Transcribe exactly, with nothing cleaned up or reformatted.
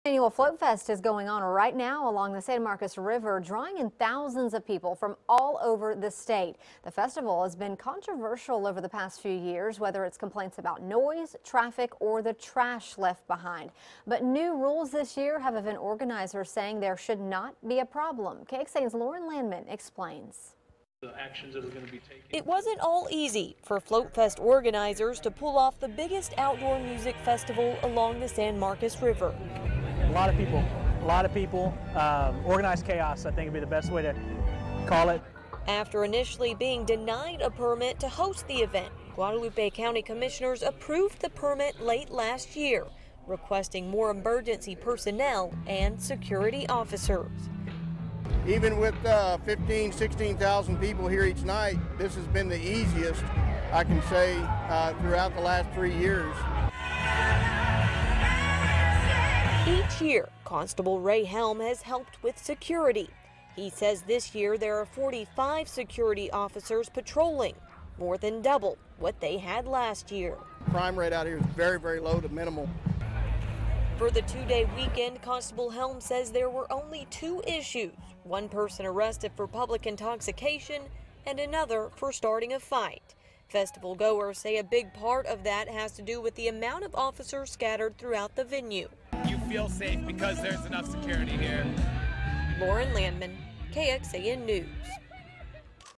Annual Float Fest is going on right now along the San Marcos River, drawing in thousands of people from all over the state. The festival has been controversial over the past few years, whether it's complaints about noise, traffic, or the trash left behind. But new rules this year have event organizers saying there should not be a problem. K X A N's Lauren Landman explains. The actions that are going to be taken. It wasn't all easy for Float Fest organizers to pull off the biggest outdoor music festival along the San Marcos River. A lot of people, a lot of people, um, organized chaos, I think would be the best way to call it. After initially being denied a permit to host the event, Guadalupe County commissioners approved the permit late last year, requesting more emergency personnel and security officers. Even with uh, fifteen, sixteen thousand people here each night, this has been the easiest, I can say, uh, throughout the last three years. Each year, Constable Ray Helm has helped with security. He says this year there are forty-five security officers patrolling, more than double what they had last year. Crime rate out here is very, very low to minimal. For the two-day weekend, Constable Helm says there were only two issues. One person arrested for public intoxication and another for starting a fight. Festival goers say a big part of that has to do with the amount of officers scattered throughout the venue. You feel safe because there's enough security here. Lauren Landman, K X A N News.